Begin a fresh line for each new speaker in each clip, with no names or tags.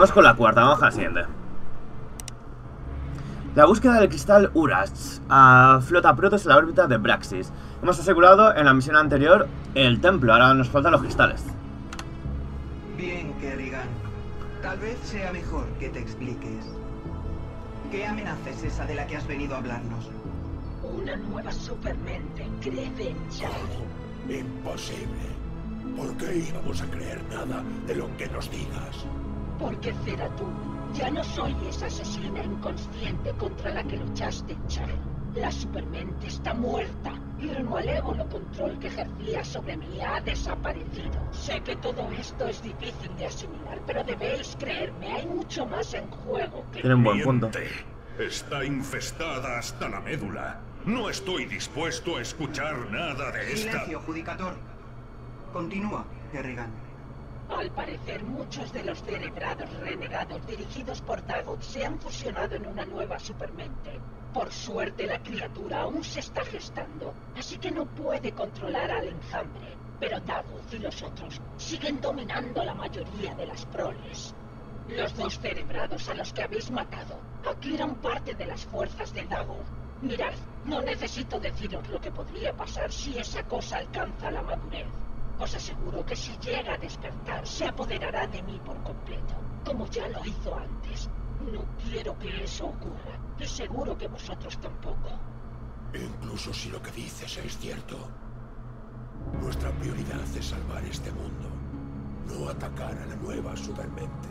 Vamos con la cuarta, vamos a la siguiente. La búsqueda del cristal Urach. Flota Protoss en la órbita de Braxis. Hemos asegurado en la misión anterior el templo, ahora nos faltan los cristales.
Bien, Kerrigan. Tal vez sea mejor que te expliques. ¿Qué amenaza es esa de la que has venido a hablarnos?
Una nueva supermente Credencha.
Imposible. ¿Por qué íbamos a creer nada de lo que nos digas?
Porque Zeratul, ya no soy esa asesina inconsciente contra la que luchaste, Char. La supermente está muerta y el malévolo control que ejercía sobre mí ha desaparecido. Sé que todo esto es difícil de asimilar, pero debéis creerme, hay mucho más en juego que...
Tiene un buen punto.
Miente. Está infestada hasta la médula. No estoy dispuesto a escuchar nada de esta...
Silencio, Judicator. Continúa, Kerrigan.
Al parecer, muchos de los cerebrados renegados dirigidos por Dagoth se han fusionado en una nueva supermente. Por suerte, la criatura aún se está gestando, así que no puede controlar al enjambre. Pero Dagoth y los otros siguen dominando la mayoría de las proles. Los dos cerebrados a los que habéis matado aquí eran parte de las fuerzas de Dagoth. Mirad, no necesito deciros lo que podría pasar si esa cosa alcanza la madurez. Os aseguro que si llega a despertar, se apoderará de mí por completo, como ya lo hizo antes. No quiero que eso ocurra, y seguro que vosotros tampoco.
Incluso si lo que dices es cierto, nuestra prioridad es salvar este mundo, no atacar a la nueva supermente.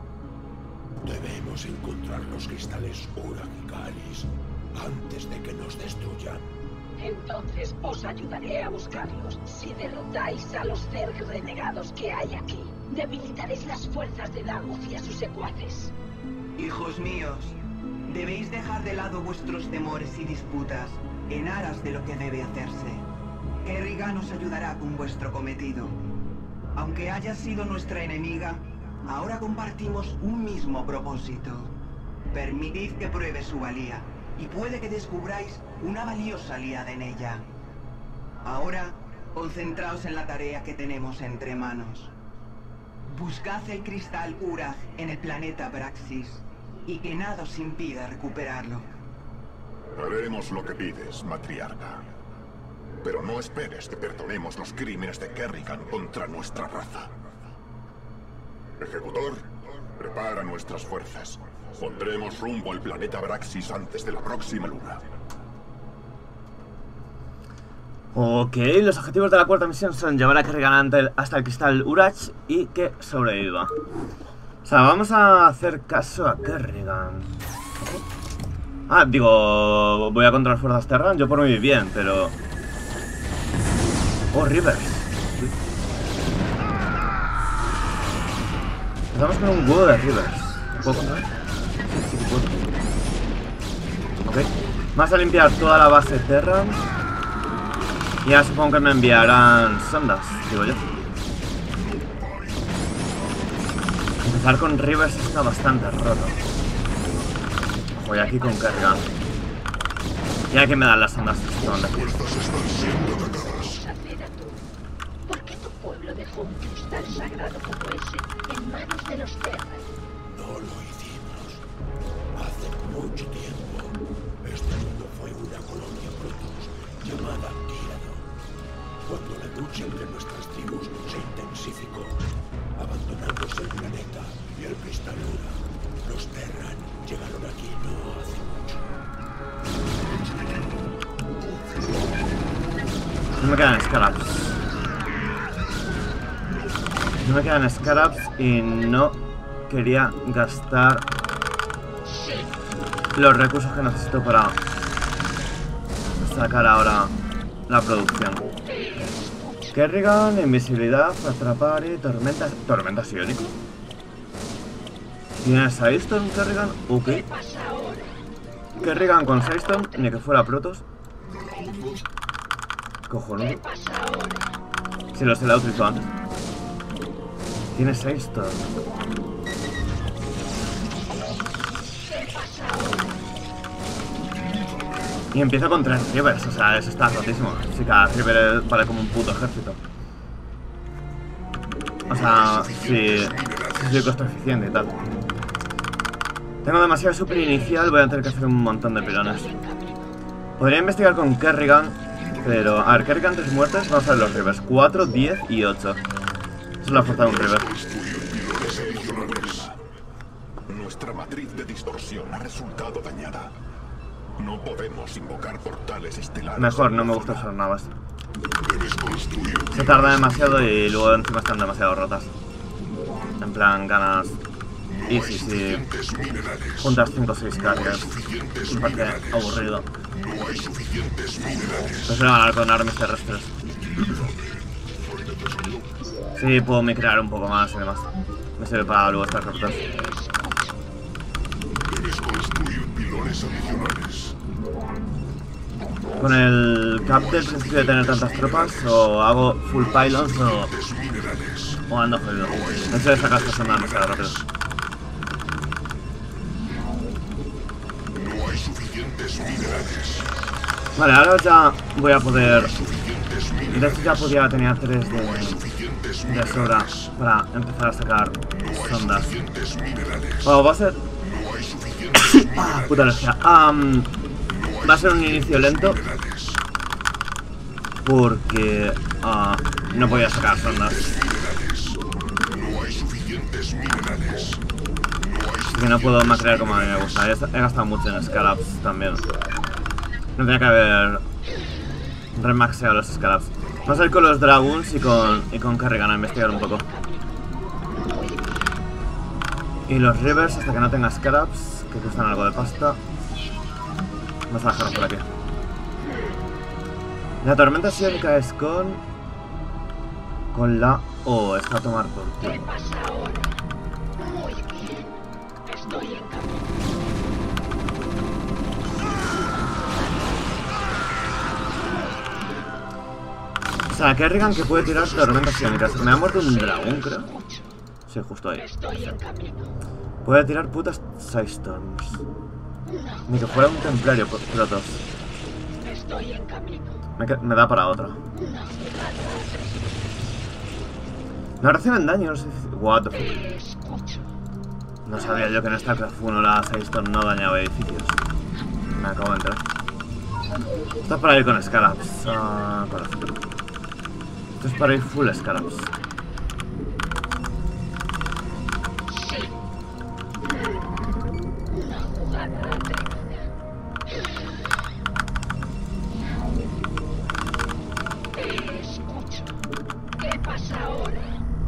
Debemos encontrar los cristales Urach y Kalis antes de que nos destruyan.
Entonces os ayudaré a buscarlos. Si derrotáis a los Zerg renegados que hay aquí, debilitaréis las fuerzas de Dagoth y a sus secuaces.
Hijos míos, debéis dejar de lado vuestros temores y disputas en aras de lo que debe hacerse. Kerrigan os ayudará con vuestro cometido. Aunque haya sido nuestra enemiga, ahora compartimos un mismo propósito. Permitid que pruebe su valía, y puede que descubráis una valiosa aliada en ella. Ahora, concentraos en la tarea que tenemos entre manos. Buscad el cristal Urach en el planeta Braxis, y que nada os impida recuperarlo.
Haremos lo que pides, matriarca. Pero no esperes que perdonemos los crímenes de Kerrigan contra nuestra raza. Ejecutor, prepara nuestras fuerzas. Pondremos rumbo al planeta Braxis antes de la próxima luna.
Ok, los objetivos de la cuarta misión son llevar a Kerrigan hasta el cristal Urach y que sobreviva. O sea, vamos a hacer caso a Kerrigan. Ah, digo, voy a controlar fuerzas Terran, yo por mí bien, pero... Oh, Rivers. Empezamos con un huevo de Rivers. ¿Puedo controlar? Sí que puedo. Ok. Vamos a limpiar toda la base Terran. Y ya supongo que me enviarán sondas, digo yo. Empezar con Rivers está bastante roto. Voy aquí con Kerrigan. Y aquí me dan las sondas.
¿Por qué tu pueblo dejó un cristal sagrado como ese en manos de los Terran?
No lo hicimos. Hace mucho tiempo, este mundo fue una colonia Protoss llamada Tyranno. Cuando la lucha entre nuestras tribus se intensificó, abandonándose el planeta y el cristal Urach, los Terran llegaron aquí no hace mucho.
No me quedan Scarabs. No me quedan Scarabs y no quería gastar los recursos que necesito para sacar ahora la producción. Kerrigan, invisibilidad, atrapar y tormenta. ¿Tormenta psiónico? ¿Tienes Sidestone, Kerrigan? Ok. Kerrigan con Sidestone, ni que fuera Protoss. Cojonudo. Si los he utilizado antes. Tienes Sidestone. Y empiezo con 3 Rivers, o sea, eso está rotísimo. Si cada River vale como un puto ejército. O sea, si soy costo eficiente y tal. Tengo demasiado super inicial, voy a tener que hacer un montón de pilones. Podría investigar con Kerrigan, pero... A ver, Kerrigan 3 muertes, vamos a ver los rivers. 4, 10 y 8. Esa es la fuerza de un river.
Nuestra matriz de distorsión ha resultado dañada. No podemos invocar portales estelares.
Mejor, no me gusta usar navas. Se tarda demasiado y luego encima están demasiado rotas. En plan, ganas... Y si juntas 5 o 6 cargas, me parece aburrido. Prefiero ganar con armas terrestres. Sí, puedo micrear un poco más y demás. Me sirve para luego estar rotas. Con el cap del principio de tener tantas tropas, o hago full pylons o ando jodido. No sé sacar estas zonas demasiado rápido. Vale, ahora ya voy a poder... De hecho ya podía tener 3 de sobra para empezar a sacar sondas. Bueno, va a ser... puta energía. Va a ser un inicio lento porque no podía sacar sondas. Así que no puedo macrear como a mí me gusta. He gastado mucho en Scallops también. No tenía que haber remaxeado los Scallops. Vamos a ir con los Dragoons y con Kerrigan a investigar un poco. Y los Rivers hasta que no tenga Scallops, que cuestan algo de pasta. Vamos a dejarlo por aquí. La tormenta psiónica es con la O, está a tomar por ti.
¿Qué pasa ahora? Muy bien. Estoy en camino.
O sea, Kerrigan que puede tirar tormentas psiónicas. Me ha muerto un dragón, creo. Sí, justo ahí.
Estoy en camino.
Puede tirar putas Sidestorms. Ni que fuera un templario Protoss.
Estoy en camino.
Me da para otra. No reciben daño, no sé. What the fuck.
Te escucho.
No sabía yo que en StarCraft 1 la Sidestorm no dañaba edificios. Me acabo de enterar. Esto es para ir con Scallops. Esto es para ir full Scallops.
Sí. Una jugada atrevida. Te escucho. ¿Qué pasa ahora?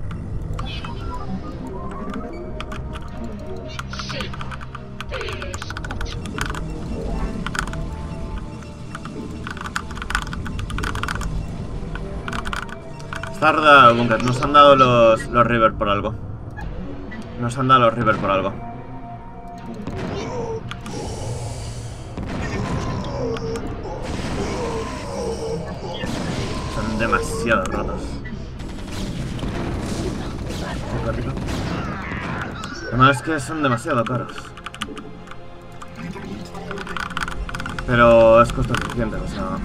Sí. Te escucho.
Está rodeado el búnker. Nos han dado los River por algo. Nos han dado los River por algo. Son demasiado rotos. Lo malo es que son demasiado caros. Pero es costo suficiente, o sea...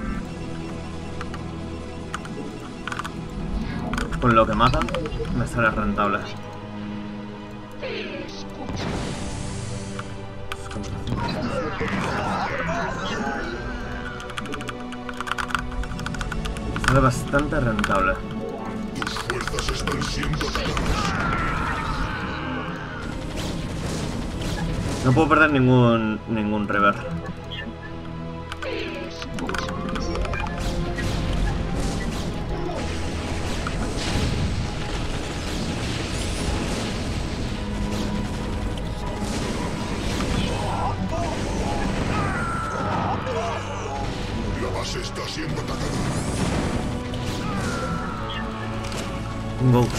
Con lo que matan, me sale rentable.
Te escucho.
Sale bastante rentable.
Tus fuerzas están siendo atacadas.
No puedo perder ningún River.
Te escucho.
La base está siendo atacada.
Un Ghost.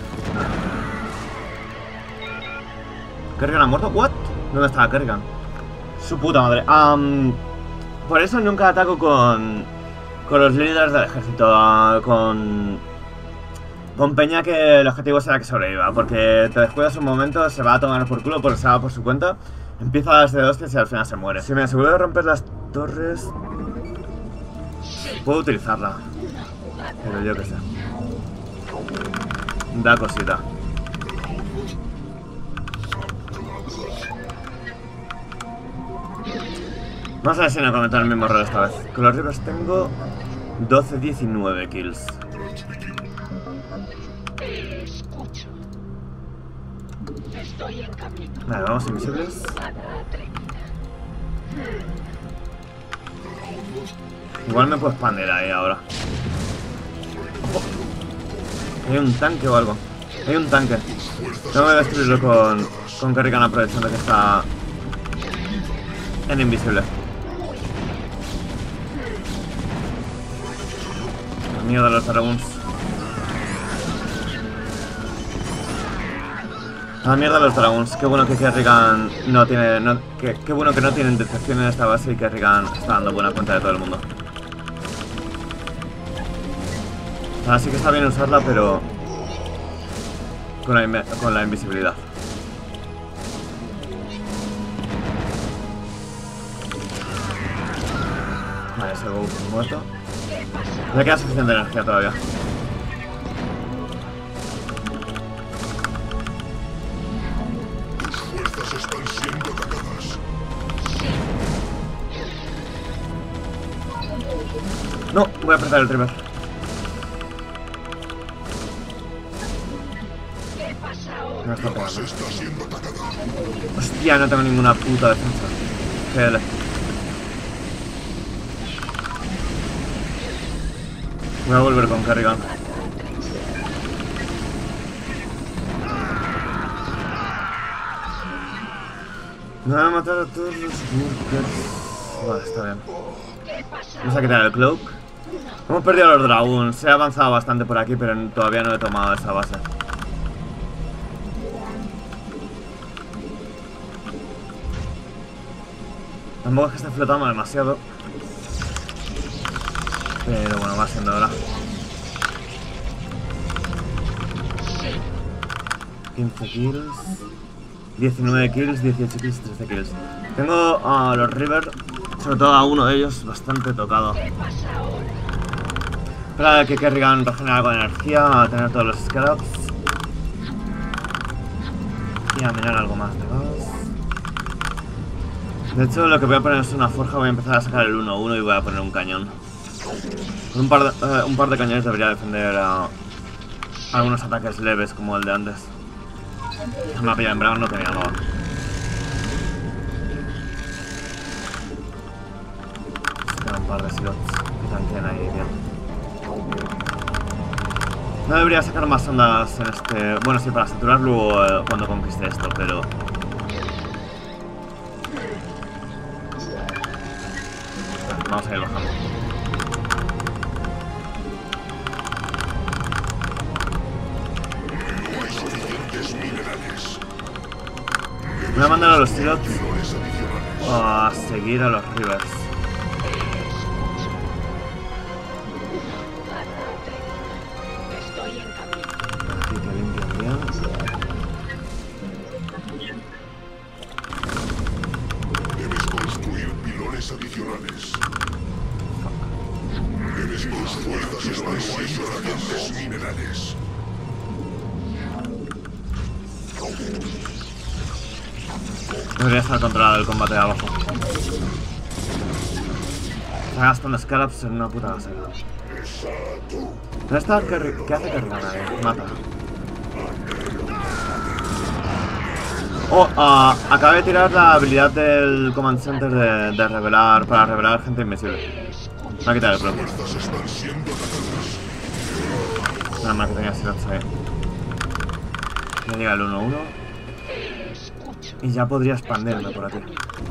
¿Kerrigan ha muerto? ¿What? ¿Dónde estaba Kerrigan? Su puta madre. Por eso nunca ataco con los líderes del ejército. Con Peña que el objetivo será que sobreviva. Porque te descuidas un momento, se va a tomar por culo porque se va por su cuenta. Empieza a darse de hostias y al final se muere. Si me aseguro de romper las torres, puedo utilizarla. Pero yo qué sé. Da cosita. Vamos a ver si no cometo el mismo error esta vez. Con los Rivers tengo 12-19 kills.
Te escucho. Estoy en camino.
Vale, vamos invisibles. Igual me puedo expandir ahí ahora. Ojo. Hay un tanque o algo. Hay un tanque. Tengo que destruirlo con Kerrigan aprovechando que está en invisible. Miedo a los dragons. Ah, mierda los dragons. Qué bueno que Kerrigan no tiene... qué bueno que no tienen detección en esta base y Kerrigan está dando buena cuenta de todo el mundo. Así que está bien usarla, pero... con la invisibilidad. Vale, ese Ghost muerto. Me queda suficiente energía todavía.
Están siendo atacadas.
No, voy a apretar el trigger. No está pegando.
Está siendo atacada.
Hostia, no tengo ninguna puta defensa. GL. Voy a volver con Kerrigan. Me van a matar a todos los burgers. Vale, está bien. Vamos a quitar el cloak. Hemos perdido a los dragons. He avanzado bastante por aquí, pero todavía no he tomado esa base. Tampoco es que esté flotando demasiado. Pero bueno, va siendo hora. 15 kills. 19 kills, 18 kills, 13 kills. Tengo a los River, sobre todo a uno de ellos, bastante tocado. Espera que Kerrigan regenere algo de energía, a tener todos los scallops. Y a minar algo más de gas. De hecho, lo que voy a poner es una forja, voy a empezar a sacar el 1-1 y voy a poner un cañón. Con un par de cañones debería defender a algunos ataques leves como el de antes. Me ha pillado en Brown, no tenía nada. Queda un par de slots que tanquean ahí bien. No debería sacar más ondas en este... Bueno, sí, para saturar luego cuando conquiste esto, pero... Vamos a ir bajando. Voy a mandar a los slots a seguir a los Rivers. Aquí que limpian bien.
Debes construir pilones adicionales. Debes construir fuerzas adicionales minerales.
Debería estar controlado el combate de abajo. Está gastando scallops en una puta base. ¿Dónde está? ¿Qué hace Kerrigan ahí? Mata. Oh, acabé de tirar la habilidad del Command Center de revelar, para revelar gente invisible. Me va a quitar el bloque. Nada más que tenía slots ahí. Ya llega el 1-1. Y ya podría expandirme por aquí.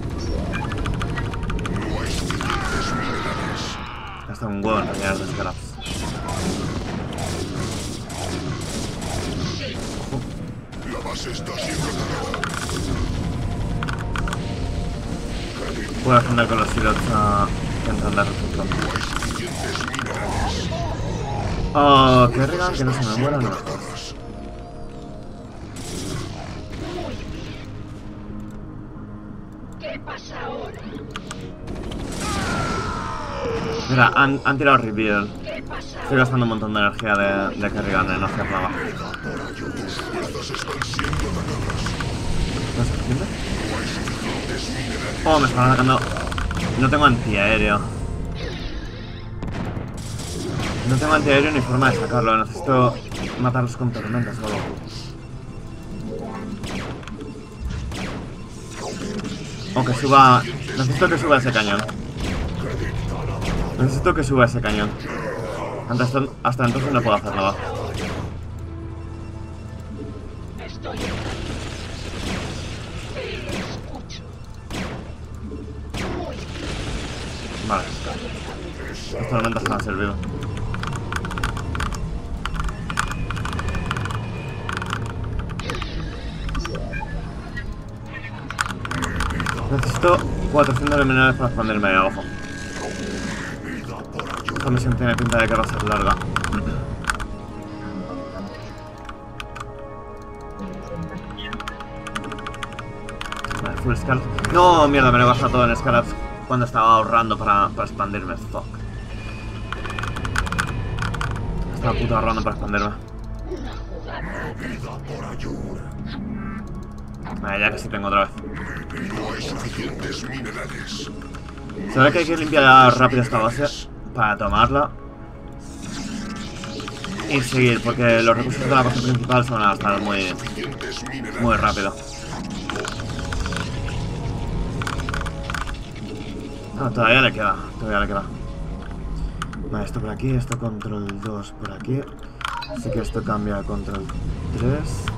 Gasta un huevo en rellenar de scallops.
La base está siendo atacada.
Puedo defender con los silos que entran de refugio. Oh, Kerrigan, que no se me muera, no. Mira, han tirado reveal. Estoy gastando un montón de energía de Kerrigan en no hacer nada. ¿No es suficiente? Oh, me están atacando No tengo antiaéreo. No tengo antiaéreo ni forma de sacarlo. Necesito matarlos con tormentas o algo. O que suba... Necesito que suba ese cañón. Necesito que suba ese cañón. Hasta entonces no puedo hacer nada. Vale. Las tormentas me han servido. Necesito 400 minerales para expandirme ahí abajo. Esta misión tiene pinta de que va a ser larga. Vale, full Scaraps. No, mierda, me lo he gastado todo en Scaraps cuando estaba ahorrando para expandirme. Fuck. Estaba puto ahorrando para expandirme. Vale, ya casi tengo otra vez.
No hay suficientes minerales.
Se ve que hay que limpiar rápido esta base para tomarla y seguir, porque los recursos de la base principal se van a gastar muy rápido. No, todavía le queda, Vale, esto por aquí, esto control 2 por aquí. Así que esto cambia a control 3.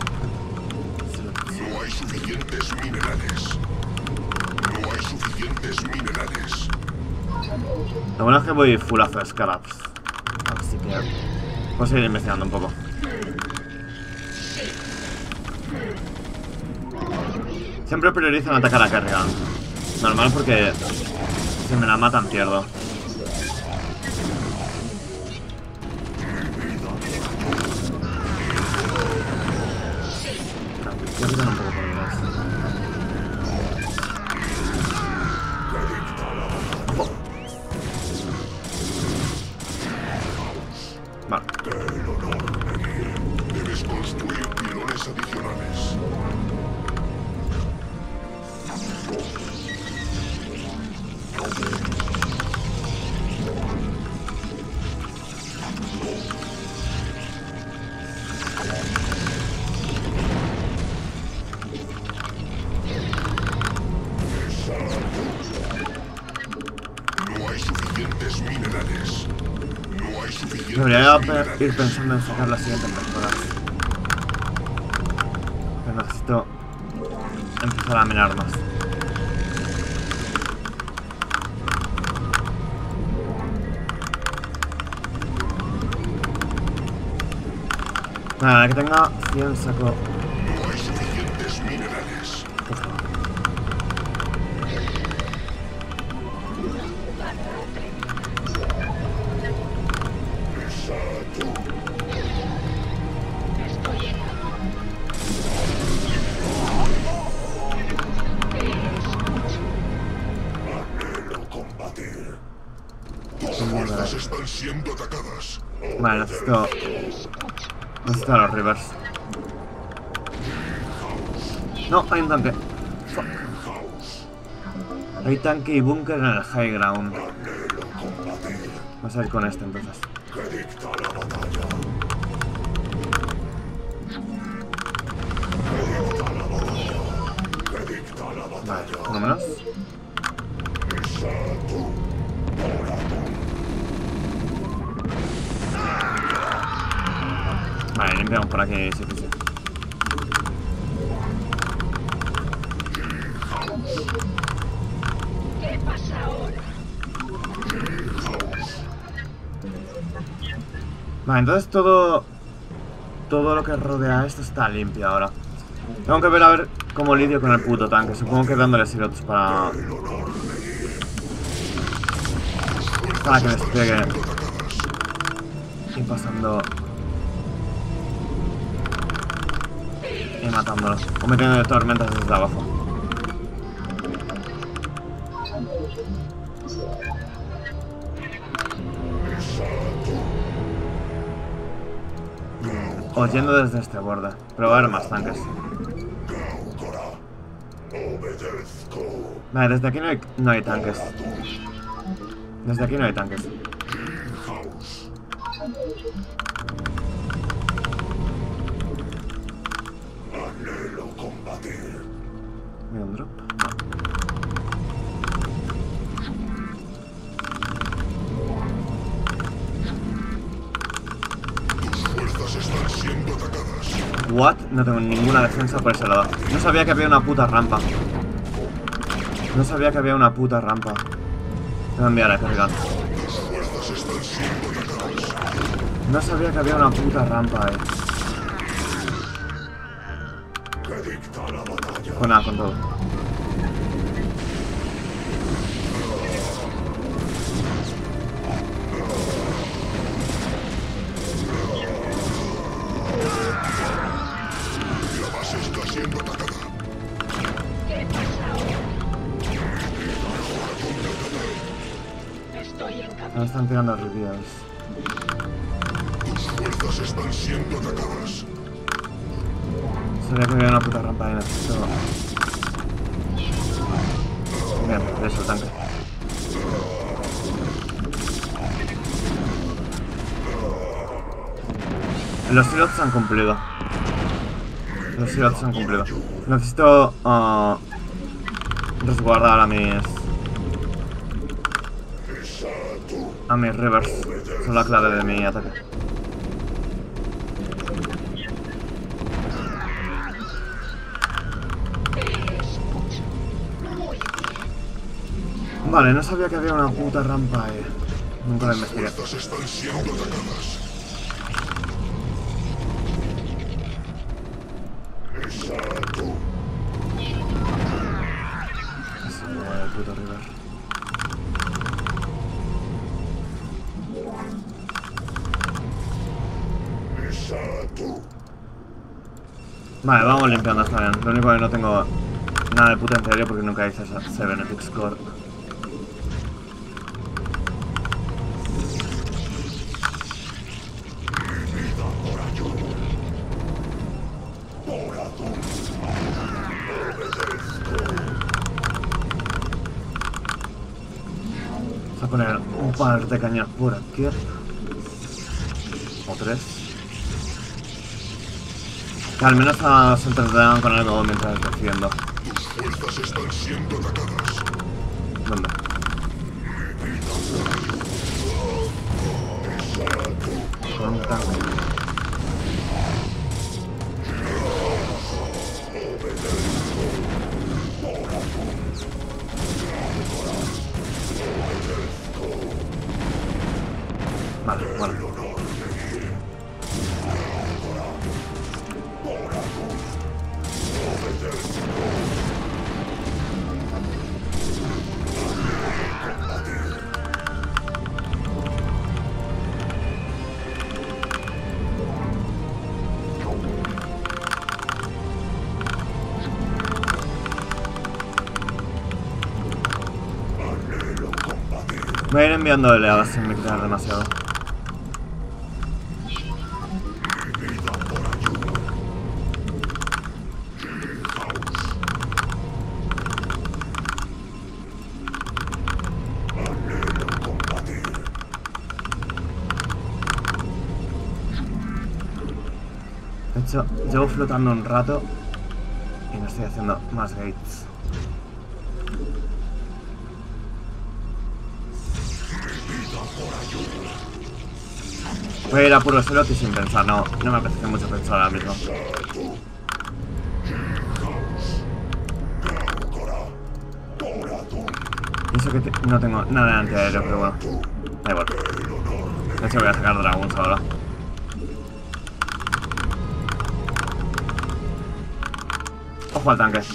No hay suficientes minerales. No hay suficientes minerales.
Lo bueno es que voy fullazo de Scaraps. Así que puedo seguir investigando un poco. Siempre priorizan atacar a Kerrigan. Normal porque si me la matan pierdo. Kerrigan un poco por detrás. Vale.
Debes construir pilones adicionales. No hay suficientes minerales. No hay suficientes
Debería
minerales.
ir pensando en sacar las siguientes mejoras. Pero necesito empezar a minar más. Nada, que tenga 100 saco.
No hay suficientes minerales. Anhelo combatir. Tus fuerzas están siendo atacadas.
Vale, necesito a los rivers. No, hay un tanque. Fuck. Hay tanque y búnker en el high ground. Vamos a ir con este entonces.
Que dicta la batalla. Que dicta la
Vale,
batalla.
uno menos. Vale, limpiamos por aquí, sí, sí, sí.
¿Qué pasa ahora?
Vale, entonces todo lo que rodea esto está limpio ahora. Tengo que ver a ver cómo lidio con el puto tanque. Supongo que dándole slots para que despliegue. Y pasando y matándolo. O metiendo tormentas desde abajo. O yendo desde este borde. Pero va a haber más tanques.
Obedezco.
Vale, desde aquí no hay tanques. Desde aquí no hay tanques.
Anhelo combatir.
Mira un drop.
Tus fuerzas están siendo atacadas.
What? No tengo ninguna defensa por ese lado. No sabía que había una puta rampa. No sabía que había una puta rampa. Voy a enviar a Kerrigan.
Tus fuerzas están siendo atacadas.
No sabía que había una puta rampa,
Que dicta la batalla.
Con nada, con todo.
La base está siendo atacada.
¿Qué pasa ahora? Estoy en camino.
Ahora están tirando reviews.
Tus fuerzas están siendo atacadas.
Sabía que había una puta rampa y necesito... Bien, eso el tanque. Los silots han cumplido. Los silots han cumplido. Necesito resguardar a mis rivers. Son la clave de mi ataque. Vale, no sabía que había una puta rampa, Nunca la investigué.
Tus fuerzas están siendo atacadas. Exacto.
Así me voy al puto river.
Exacto.
Vale, vamos limpiando, está bien. Lo único que no tengo nada de puta en serio porque nunca hice esa Cybernetic Score. Vamos a poner un par de cañas por aquí. O 3. Que al menos se entretengan con algo mientras defiendo.
Tus fuerzas están siendo atacadas.
¿Dónde? Con un tanque. Vale, bueno. Voy a ir enviando oleadas sin me quitar demasiado. De hecho, llevo flotando un rato y no estoy haciendo más gates. Voy a ir a puro slot y sin pensar, no me apetece mucho pensar ahora mismo. Pienso que no tengo nada de antiaéreo, pero bueno, da igual. De hecho voy a sacar dragons ahora. Ojo al tanque.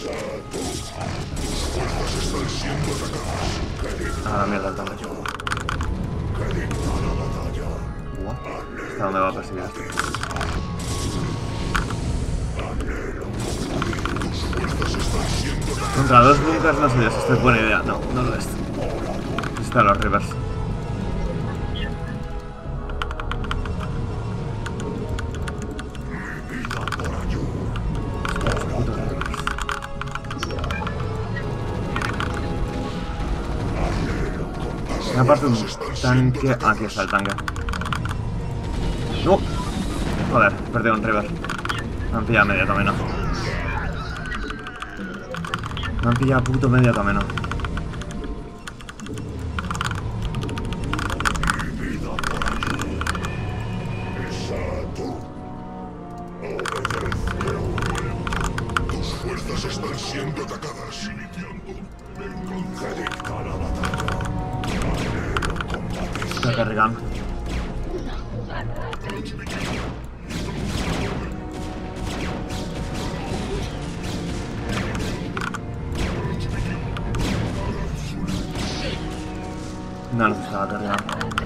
A la mierda el tanque. ¿Hasta dónde va a perseguir esto? Contra dos bunkers no sé yo si esto es buena idea. No, no lo es. Están los rivers. parte un tanque. Aquí está el tanque. ¡No! Joder, perdí un river. Me han pillado medio camino. Me han pillado puto medio camino.
Tus fuerzas están siendo atacadas.
Está cargando. No necesitaba cargar.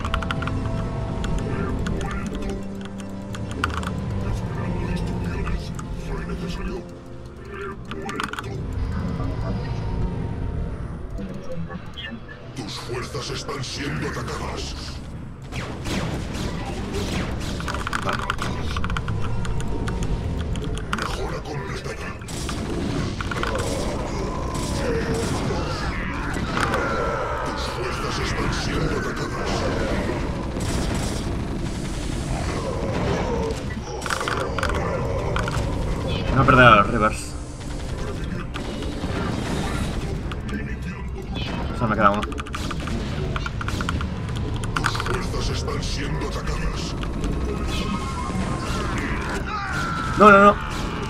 Tus fuerzas están siendo atacadas.
Vale.
Mejora completada. Tus fuerzas están siendo atacadas.
No perder a los rivers. Solo me queda uno.
Tus fuerzas están siendo atacadas.
No, no, no.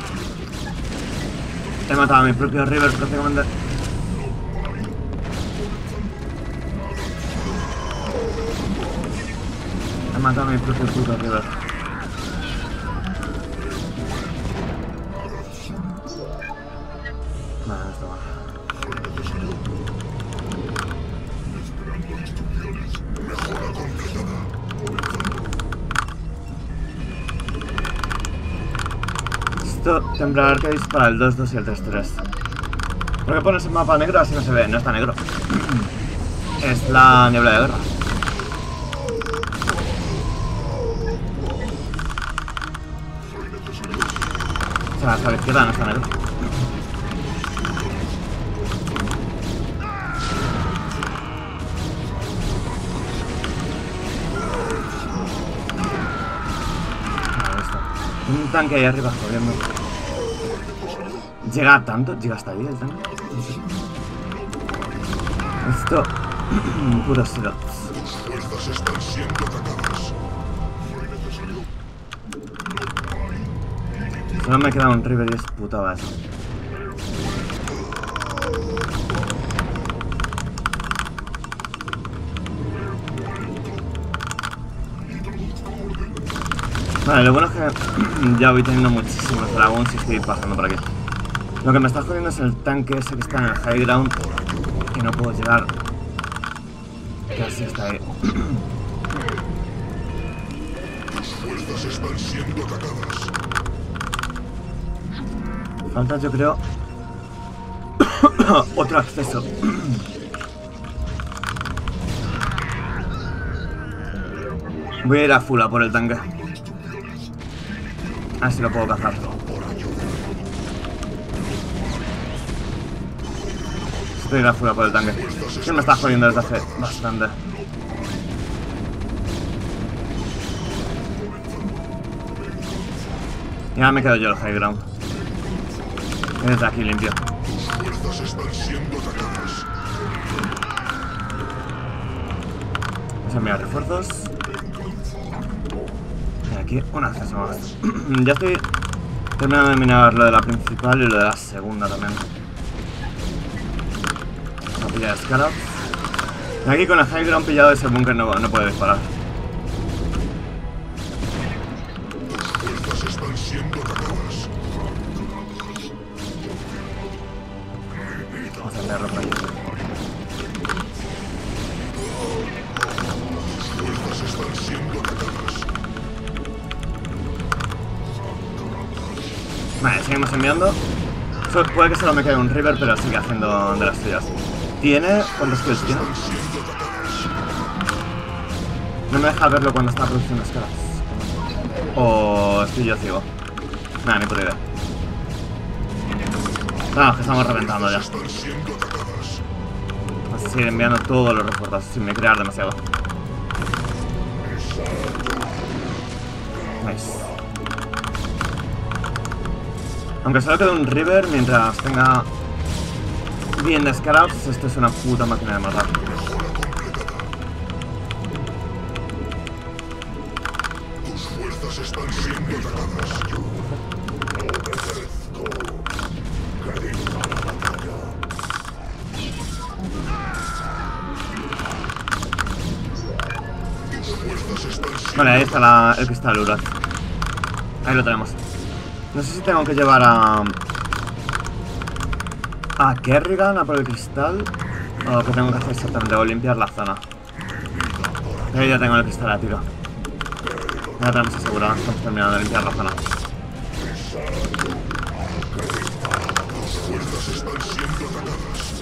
He matado a mi propio river prácticamente. He matado a mi propio puto river. Vale, esto va.
Mejora completada.
Esto tendrá arcades para el 2-2 y el 3-3. ¿Por qué pones el mapa negro? Así no se ve, no está negro. Es la niebla de guerra. O sea, hacia la izquierda no está negro. Ahí está. Un tanque ahí arriba jodiendo. ¿Llega tanto? ¿Llega hasta ahí el tanque? Esto... puros slots.
Tus fuerzas están siendo atacadas.
Solo me queda un river y es puta base. Vale, lo bueno es que ya voy teniendo muchísimos dragons y estoy pasando por aquí. Lo que me está jodiendo es el tanque ese que está en el high ground y no puedo llegar. Casi está ahí.
Tus fuerzas están siendo atacadas.
Falta, yo creo, otro acceso. Voy a ir a full a por el tanque. A ver si lo puedo cazar. Estoy a ir a full a por el tanque. Que me está jodiendo desde hace bastante. Y ahora me quedo yo el high ground. Desde aquí limpio.
Tus fuerzas están siendo atacadas.
Vamos a enviar refuerzos. Y aquí un acceso más. Ya estoy terminando de minar lo de la principal y lo de la segunda también. Vamos a pillar Scarabs. Y aquí con el high ground pillado ese búnker no puede disparar.
Tus fuerzas están siendo atacadas.
Vamos a enviarlo por ahí.
Tus fuerzas están siendo atacadas.
Vale, seguimos enviando. Puede que solo me quede un river, pero sigue haciendo de las suyas. ¿Tiene? ¿Cuántos kills tiene?
Están siendo atacadas.
No me deja verlo cuando está produciendo escalas. O estoy yo ciego. Nada, ni puta idea. No, que estamos reventando ya.
Están siendo atacadas.
seguir enviando todos los refuerzos sin me crear demasiado. Nice. Aunque solo quede un River mientras tenga bien de Scarabs, esto es una puta máquina de matar.
Tus fuerzas están siendo atacadas.
Vale, ahí está el cristal Uraz. Ahí lo tenemos. No sé si tengo que llevar a Kerrigan a por el cristal o que tengo que hacer exactamente, o limpiar la zona. Ahí ya tengo el cristal a tiro. Ya lo tenemos asegurado, estamos terminando de limpiar la zona.
Tus fuerzas están siendo atacadas.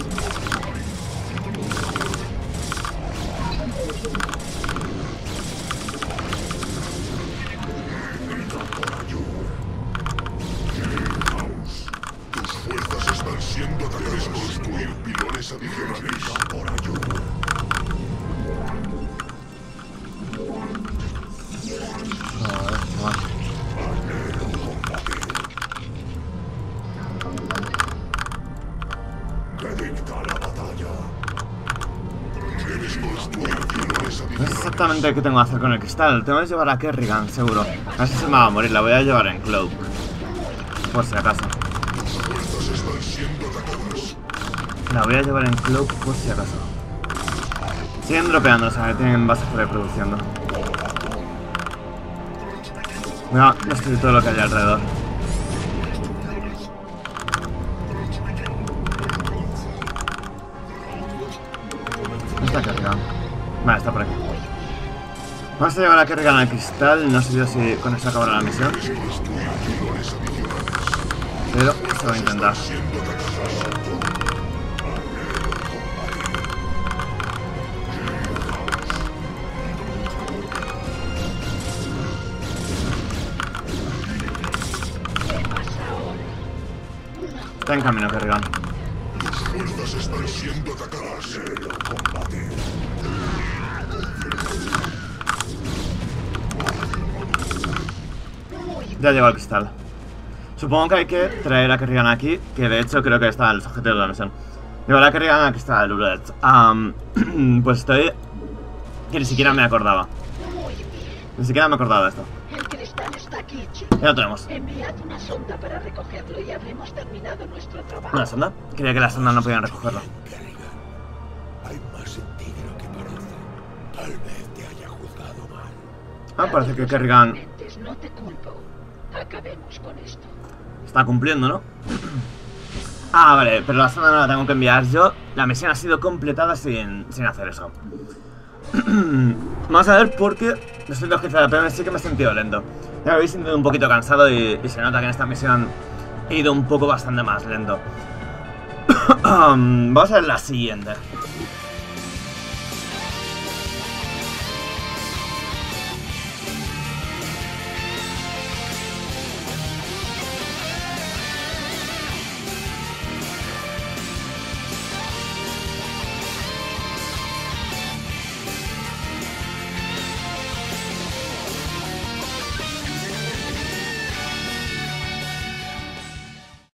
Siendo atacados, construir pilones adicionales por ayuda. Predicta la batalla. Debes construir pilones adicionales.
No sé exactamente qué tengo que hacer con el cristal. Tengo que llevar a Kerrigan, seguro. A ver si se me va a morir. La voy a llevar en Cloak, por si acaso. La voy a llevar en Cloak por si acaso. Siguen dropeando, o sea, que tienen bases reproduciendo. Voy a destruir todo lo que hay alrededor. ¿Dónde está Kerrigan? Vale, está por aquí. Vamos a llevar a Kerrigan al cristal. No sé yo si con eso acabará la misión, pero se va a intentar. Está en camino, Kerrigan.
Tus fuerzas están siendo atacadas. Combate.
Ya llegó al cristal. Supongo que hay que traer a Kerrigan aquí, que de hecho creo que está en los objetivos de la misión. Llevar a Kerrigan al cristal Uraz. Pues estoy... que ni siquiera me acordaba. Ni siquiera me acordaba de esto.
El cristal está aquí, Chief.
Ya lo tenemos.
Enviad una sonda para recogerlo y habremos terminado nuestro trabajo.
¿Una sonda? Creía que las sondas no podían recogerlo.
Kerrigan, hay más en ti de lo que parece. Tal vez te haya juzgado mal.
Parece que Kerrigan
No te culpo. Acabemos con esto.
está cumpliendo, ¿no? Vale, pero la sonda no la tengo que enviar yo. La misión ha sido completada sin hacer eso. Vamos a ver por qué después de los 15 de la PM sí que me he sentido lento. Ya me habéis sentido un poquito cansado y se nota que en esta misión he ido un poco bastante más lento. Vamos a ver la siguiente.